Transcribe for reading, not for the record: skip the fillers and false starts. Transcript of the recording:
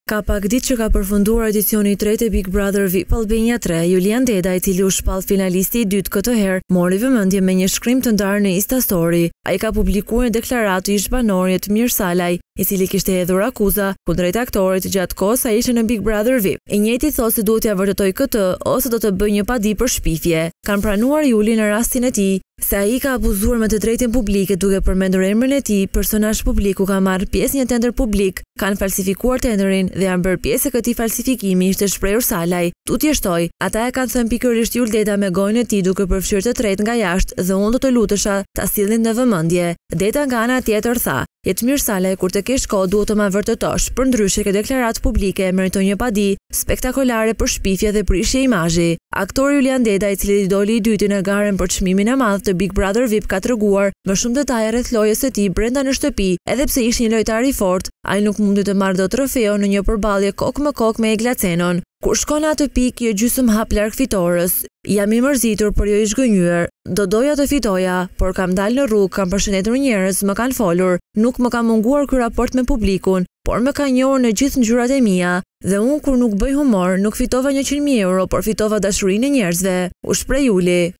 Ka pak ditë që ka përfunduar edicioni i tretë e Big Brother VIP Albania 3, Julian Deda, i cili u shpall finalisti i dytë këtë herë, mori vëmendje me një shkrim të ndarë në Insta Story. Ai ka publikuar një deklaratë ish banorit Mir Salaj, i cili kishte hedhur akuza kundrejt aktorit gjatë kohës sa ishte në Big Brother VIP. I njëjti thotë se duhet t'ia vërtetoj këtë ose do të bëjë një padi për shpifje. Kanë pranuar Juli në rastin e tij se ai ka abuzuar me të drejtën publike duke përmendur emrin e tij, personazh publik ku ka marrë pjesë një tender publik, kanë falsifikuar tenderin dhe janë bërë pjesë e këtij falsifikimi, ishte shprehur Salaj. Tutje shtoj, ata e kanë thënë pikërisht Jul Deda me gojën e tij duke përfshirë të tretë nga jashtë dhe unë do të lutesha ta sillnin në vëmendje. Deda nga ana tjetër tha: "Jetë mirë Salaj, kur të kesh kohë duhet të ma vërtetosh, përndryshe kjo deklaratë publike meriton një padi spektakolare për shpifje dhe prishje imazhi." Aktori Julian Deda, i cili doli i dyti në garën për çmimin e madh të Big Brother VIP, ka treguar më shumë detaje rreth lojës së tij brenda në shtëpi, edhe pse ishte një lojtar i fortë, ai nuk mundi të marrë dot trofeo në një përballje kokë me kokë me Eglacenon. Kur shkon atë pikë, jo gjysmë hap larg fitores. Jam i mërzitur, por jo i zgënjur. Do doja të fitoja, por kam dalë në rrugë, kam përshëndetur njerëz, më kanë folur, nuk më ka munguar ky raport me publikun, por më ka njohur në gjithë ngjyrat e mia. Dhe unë kur nuk bëj humor, nuk fitova 100.000 euro, por fitova dashurinë e njerëzve, u shpreh Juli.